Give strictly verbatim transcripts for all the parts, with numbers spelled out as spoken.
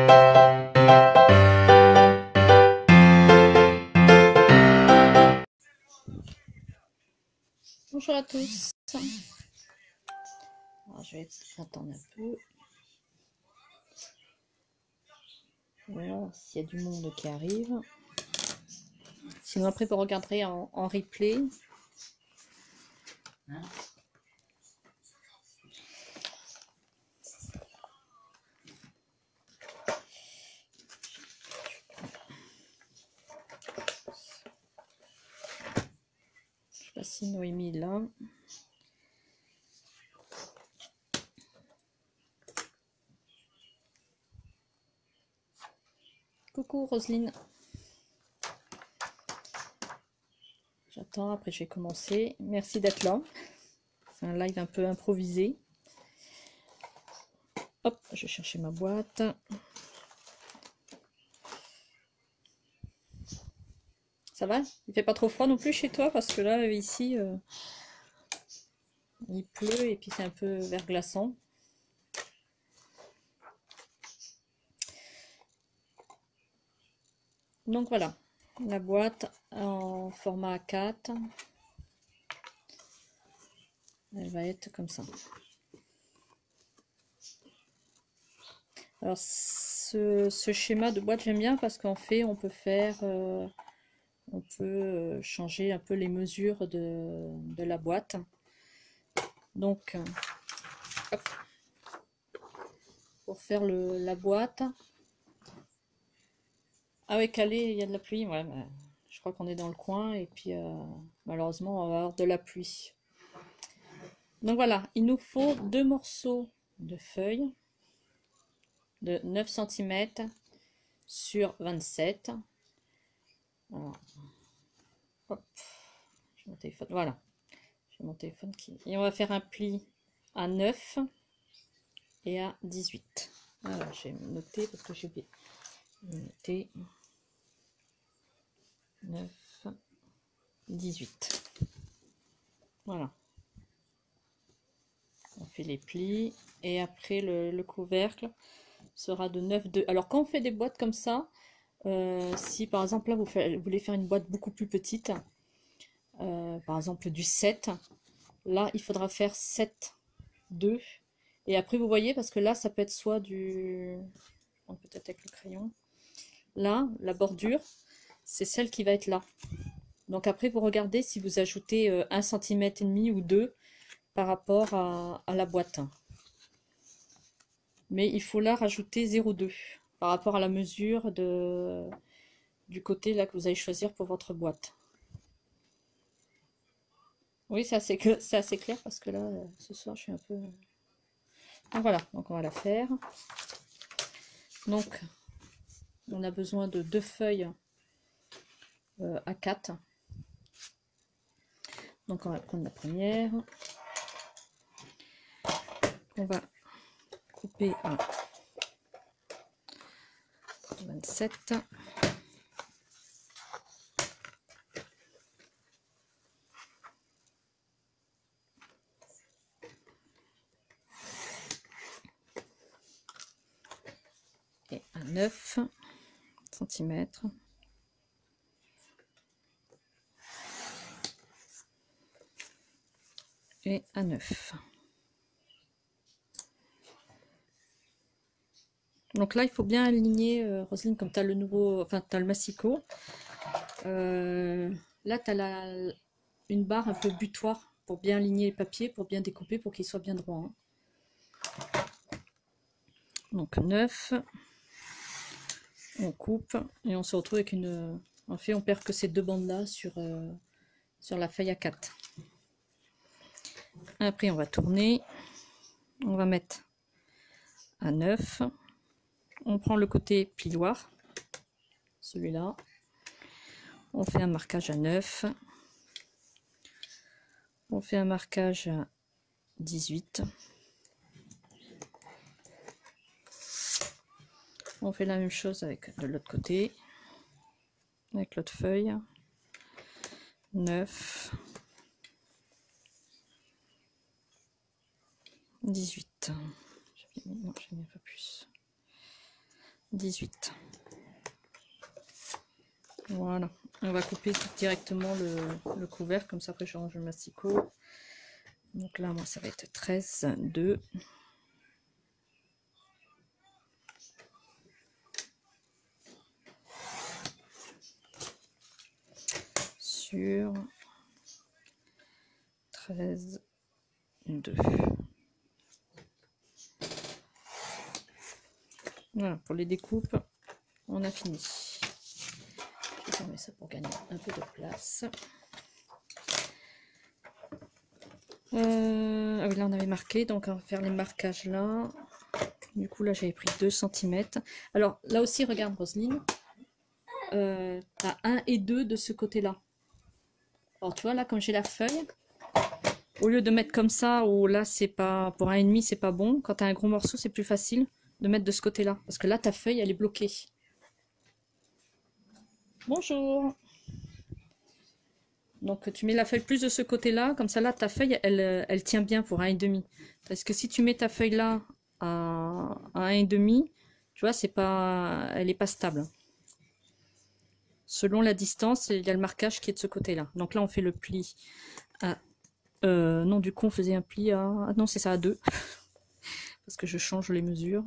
Bonjour à tous. Alors, je vais attendre un peu. Voilà, s'il y a du monde qui arrive. Sinon après vous regarderez en, en replay. Hein? Je sais pas si Noémie est là. Coucou Roselyne. J'attends, après je vais commencer. Merci d'être là. C'est un live un peu improvisé. Hop, je vais chercher ma boîte. Ça va? Il fait pas trop froid non plus chez toi? Parce que là, ici, euh, il pleut et puis c'est un peu verglaçant. Donc voilà, la boîte en format A quatre. Elle va être comme ça. Alors ce, ce schéma de boîte j'aime bien parce qu'en fait on peut faire euh, on peut changer un peu les mesures de, de la boîte. Donc hop, pour faire le, la boîte. Ah ouais, Calais, il y a de la pluie. Ouais, bah, je crois qu'on est dans le coin et puis euh, malheureusement on va avoir de la pluie. Donc voilà, il nous faut deux morceaux de feuilles de neuf centimètres sur vingt-sept. Alors, hop, j'ai mon téléphone, voilà, j'ai mon téléphone qui... Et on va faire un pli à neuf et à dix-huit. Alors, j'ai noté parce que j'ai oublié. Noté neuf, dix-huit. Voilà. On fait les plis et après le, le couvercle sera de neuf, deux. Alors quand on fait des boîtes comme ça, euh, si par exemple là vous, fait, vous voulez faire une boîte beaucoup plus petite, euh, par exemple du sept, là il faudra faire sept, deux. Et après vous voyez, parce que là ça peut être soit du... peut-être avec le crayon. Là, la bordure, c'est celle qui va être là. Donc après vous regardez si vous ajoutez euh, un centimètre et demi ou deux par rapport à, à la boîte. Mais il faut là rajouter zéro virgule deux par rapport à la mesure de, du côté là que vous allez choisir pour votre boîte. Oui, c'est assez, c'est assez clair parce que là, ce soir, je suis un peu... Donc voilà, donc on va la faire. Donc, on a besoin de deux feuilles euh, A quatre. Donc on va prendre la première. On va couper à vingt-sept. Et à neuf centimètres. Et à neuf. Donc là, il faut bien aligner, euh, Roselyne, comme tu as le nouveau, enfin, tu as le massicot. Euh, là, tu as la, une barre un peu butoir pour bien aligner les papiers, pour bien découper, pour qu'ils soient bien droits. Hein. Donc neuf. On coupe et on se retrouve avec une... En fait, on perd que ces deux bandes-là sur, euh, sur la feuille A quatre. Après, on va tourner. On va mettre à neuf. On prend le côté plioir, celui-là. On fait un marquage à neuf. On fait un marquage à dix-huit. On fait la même chose avec de l'autre côté, avec l'autre feuille. neuf. dix-huit. Non, j'ai mis un peu plus. dix-huit. Voilà, on va couper directement le, le couvercle, comme ça après je range le masticot. Donc là, moi, ça va être treize, deux. Sur treize, deux. Voilà, pour les découpes, on a fini. Je vais fermer ça pour gagner un peu de place. Euh, ah oui, là on avait marqué, donc on va faire les marquages là. Du coup là j'avais pris deux centimètres. Alors là aussi regarde Roselyne, euh, t'as un et deux de ce côté là. Alors tu vois là comme j'ai la feuille, au lieu de mettre comme ça, ou là c'est pas, pour un et demi c'est pas bon, quand t'as un gros morceau c'est plus facile de mettre de ce côté là, parce que là ta feuille elle est bloquée. Bonjour. Donc tu mets la feuille plus de ce côté-là, comme ça là ta feuille elle, elle tient bien pour un et demi. Parce que si tu mets ta feuille là à, à un et demi, tu vois, c'est pas, elle est pas stable. Selon la distance, il y a le marquage qui est de ce côté-là. Donc là on fait le pli à, euh, non du coup on faisait un pli à, ah non c'est ça à deux, parce que je change les mesures.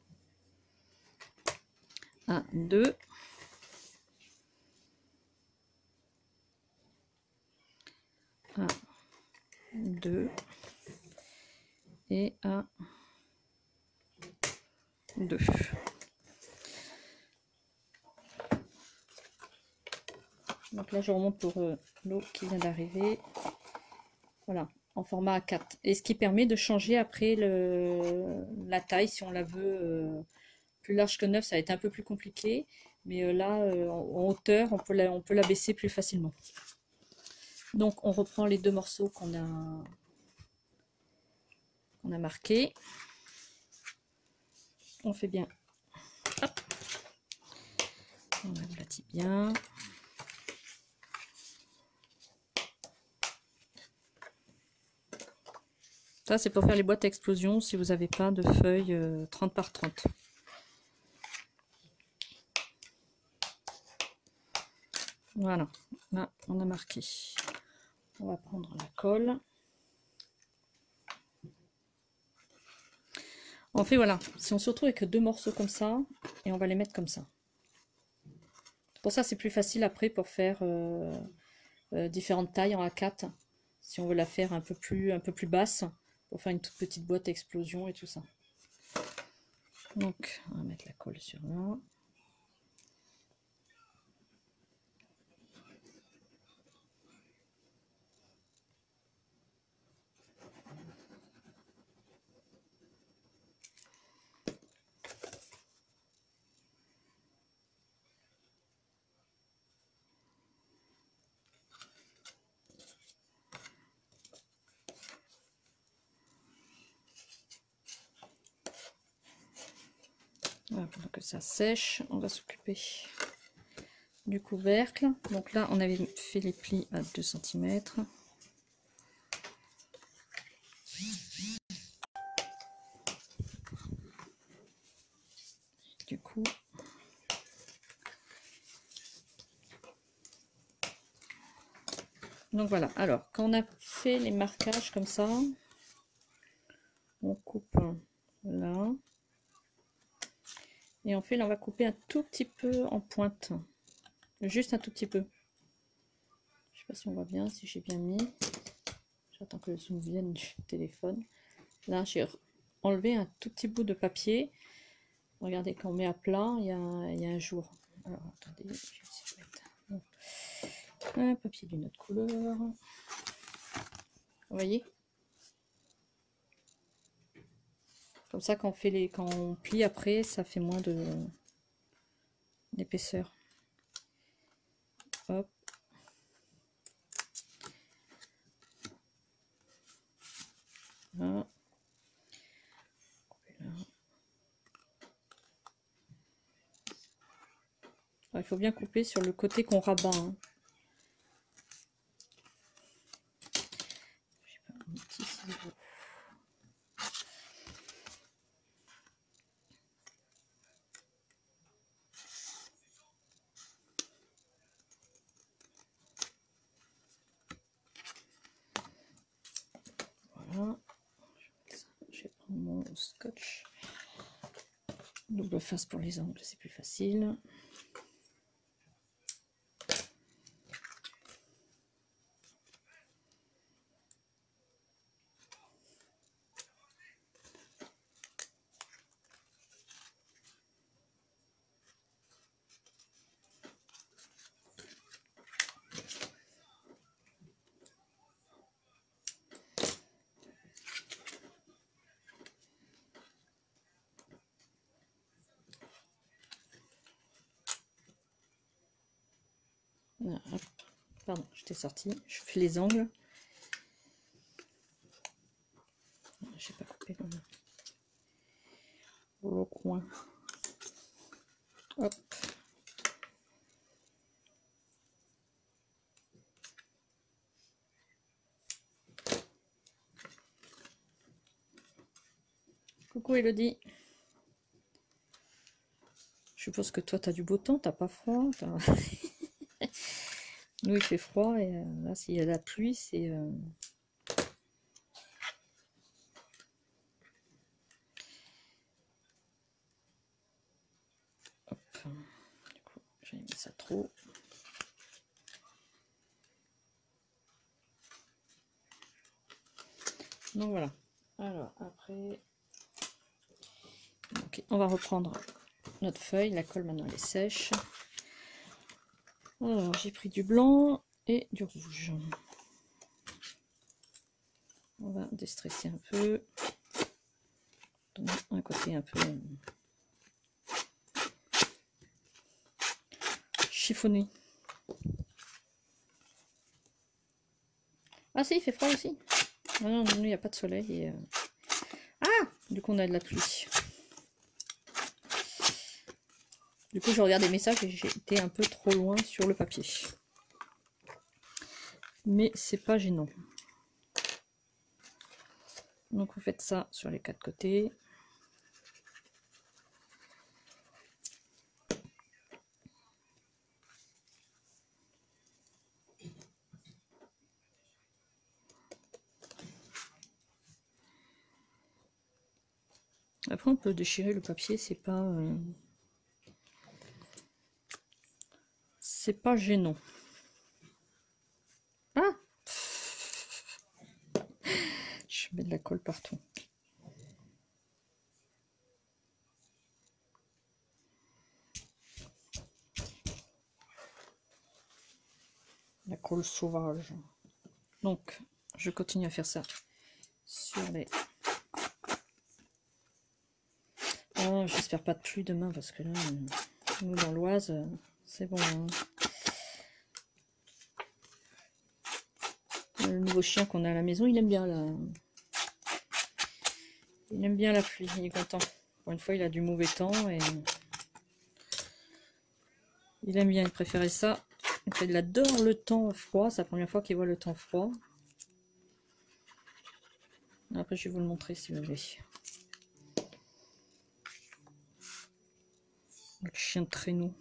À deux. À deux. Et à deux. Donc là je remonte pour euh, l'eau qui vient d'arriver. Voilà, en format A quatre. Et ce qui permet de changer après le, la taille si on la veut euh, plus large que neuf, ça va être un peu plus compliqué. Mais euh, là, euh, en, en hauteur, on peut, la, on peut la baisser plus facilement. Donc on reprend les deux morceaux qu'on a, qu'on a marqués. On fait bien. Hop. On aplatit bien. Ça, c'est pour faire les boîtes à explosion si vous n'avez pas de feuilles euh, trente par trente. Voilà, là, on a marqué. On va prendre la colle. On fait, voilà, si on se retrouve avec deux morceaux comme ça, et on va les mettre comme ça. Pour ça, c'est plus facile après pour faire euh, euh, différentes tailles en A quatre. Si on veut la faire un peu plus, un peu plus basse, pour faire une toute petite boîte à explosion et tout ça. Donc, on va mettre la colle sur là. Voilà, pendant que ça sèche, on va s'occuper du couvercle. Donc là, on avait fait les plis à deux centimètres. Du coup, donc voilà. Alors, quand on a fait les marquages comme ça, on coupe là. Et en fait, là, on va couper un tout petit peu en pointe. Juste un tout petit peu. Je sais pas si on voit bien, si j'ai bien mis. J'attends que le zoom vienne du téléphone. Là, j'ai enlevé un tout petit bout de papier. Regardez, quand on met à plat, il y a, il y a un jour. Alors, attendez, je vais essayer de mettre un papier d'une autre couleur. Vous voyez? Comme ça, quand on fait les, quand on plie après, ça fait moins de d'épaisseur. Hop. Là. Là. Alors, il faut bien couper sur le côté qu'on rabat. Hein. Je sais pas, un petit ciseau. scotch. Double face pour les ongles, c'est plus facile. Voilà, hop. Pardon, j'étais sortie. Je fais les angles. J'ai pas coupé le, le coin. Hop. Coucou Elodie. Je suppose que toi tu as du beau temps, t'as pas froid. Nous il fait froid et euh, là s'il y a la pluie c'est... Euh... Hop. Du coup j'ai mis ça trop. Donc voilà. Alors après... Okay. On va reprendre notre feuille. La colle maintenant elle est sèche. Alors j'ai pris du blanc et du rouge. On va déstresser un peu. Donner un côté un peu chiffonné. Ah si, il fait froid aussi. Ah non, non, il n'y a pas de soleil. Et, euh... Ah, du coup on a de la pluie. Du coup je regarde les messages et j'ai été un peu trop loin sur le papier. Mais c'est pas gênant. Donc vous faites ça sur les quatre côtés. Après on peut déchirer le papier, c'est pas euh... c'est pas gênant. Ah, je mets de la colle partout. La colle sauvage. Donc je continue à faire ça sur les... Oh, j'espère pas de pluie demain parce que là, nous dans l'Oise, c'est bon. Hein. Le nouveau chien qu'on a à la maison, il aime bien la... Il aime bien la pluie, il est content. Pour une fois, il a du mauvais temps et... Il aime bien, il préférait ça. Il adore le temps froid, c'est la première fois qu'il voit le temps froid. Après, je vais vous le montrer si vous voulez. Le chien de traîneau.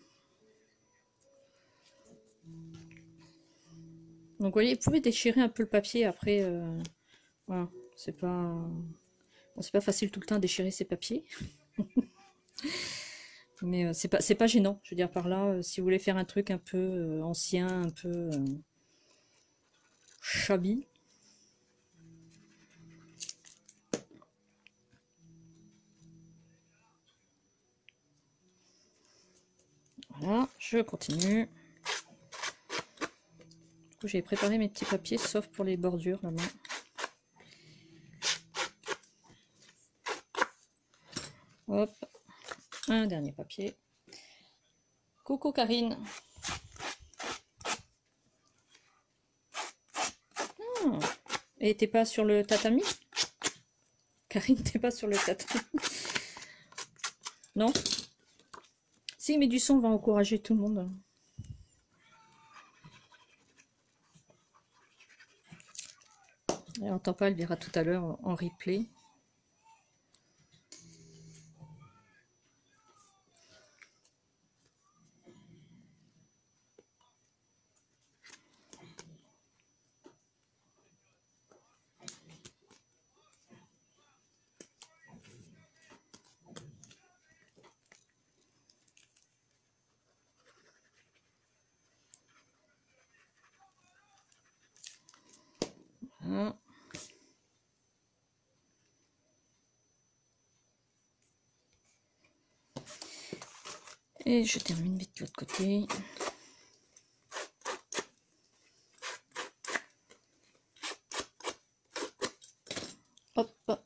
Donc, vous voyez, vous pouvez déchirer un peu le papier après. Euh, voilà, c'est pas... Bon, c'est pas facile tout le temps à déchirer ses papiers. Mais euh, c'est pas, c'est pas gênant. Je veux dire, par là, euh, si vous voulez faire un truc un peu euh, ancien, un peu euh, shabby. Voilà, je continue. Du coup, j'ai préparé mes petits papiers, sauf pour les bordures là-bas. Hop, un dernier papier. Coucou Karine. Ah, et t'es pas sur le tatami? Karine, t'es pas sur le tatami? Non? Si, mais du son, on va encourager tout le monde. Elle n'entend pas, elle verra tout à l'heure en replay. Et je termine vite de l'autre côté. Hop.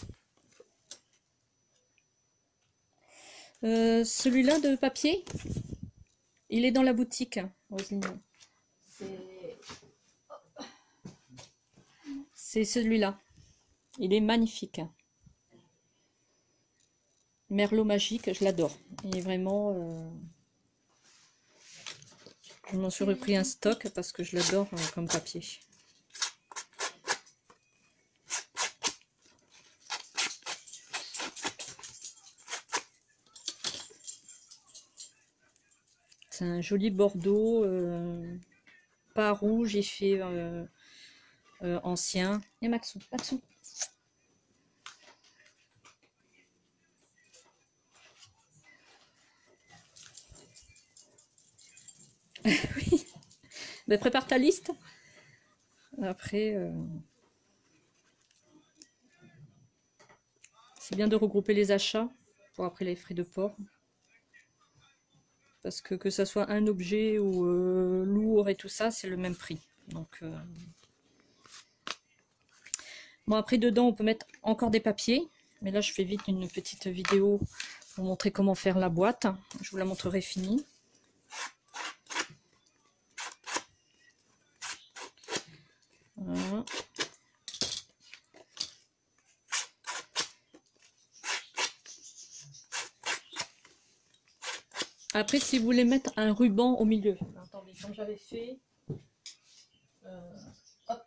Euh, celui-là de papier, il est dans la boutique, Roselyne. C'est celui-là. Il est magnifique. Merlot magique, je l'adore. Il est vraiment... Euh... Je m'en suis repris un stock parce que je l'adore euh, comme papier. C'est un joli bordeaux, euh, pas rouge, effet euh, euh, ancien. Et Maxou, Maxou. Oui. Ben, prépare ta liste. Après, euh... c'est bien de regrouper les achats pour après les frais de port. Parce que que ça soit un objet ou euh, lourd et tout ça, c'est le même prix. Donc, euh... bon, après dedans, on peut mettre encore des papiers. Mais là, je fais vite une petite vidéo pour montrer comment faire la boîte. Je vous la montrerai finie. Voilà. Après, si vous voulez mettre un ruban au milieu, attendez, comme j'avais fait, euh, hop.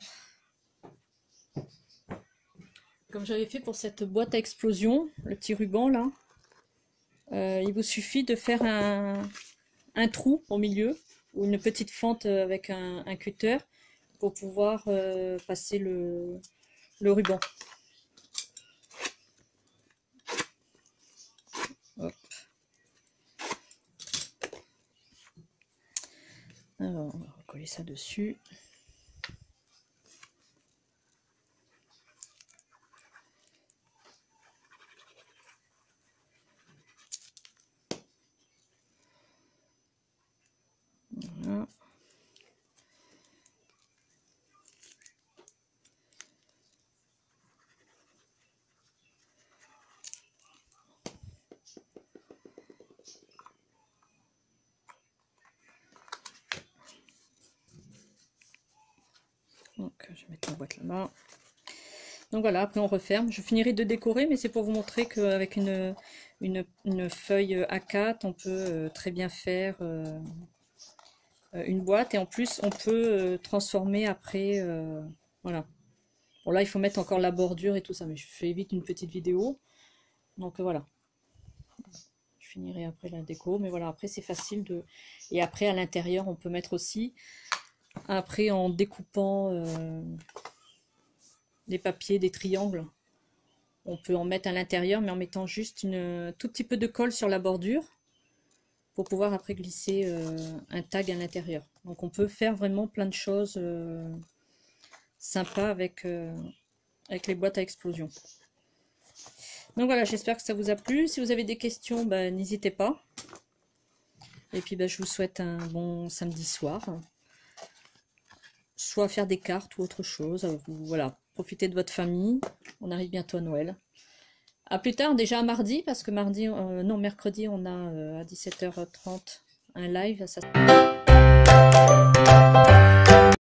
Comme j'avais fait pour cette boîte à explosion, le petit ruban là, euh, il vous suffit de faire un, un trou au milieu ou une petite fente avec un, un cutter pour pouvoir euh, passer le, le ruban. Hop. Alors, on va recoller ça dessus. Voilà. Donc, je vais mettre la boîte là-bas. Donc voilà, après on referme. Je finirai de décorer, mais c'est pour vous montrer qu'avec une, une, une feuille A quatre, on peut très bien faire euh, une boîte. Et en plus, on peut transformer après. Euh, voilà. Bon là, il faut mettre encore la bordure et tout ça, mais je fais vite une petite vidéo. Donc voilà. Je finirai après la déco, mais voilà, après c'est facile de... Et après, à l'intérieur, on peut mettre aussi... Après, en découpant... Euh... des papiers, des triangles. On peut en mettre à l'intérieur, mais en mettant juste une tout petit peu de colle sur la bordure pour pouvoir après glisser euh, un tag à l'intérieur. Donc on peut faire vraiment plein de choses euh, sympas avec, euh, avec les boîtes à explosion. Donc voilà, j'espère que ça vous a plu. Si vous avez des questions, bah, n'hésitez pas. Et puis bah, je vous souhaite un bon samedi soir. Soit faire des cartes ou autre chose. Vous, voilà. Profitez de votre famille, on arrive bientôt à Noël. À plus tard, déjà à mardi, parce que mardi, euh, non, mercredi, on a euh, à dix-sept heures trente un live. Ça...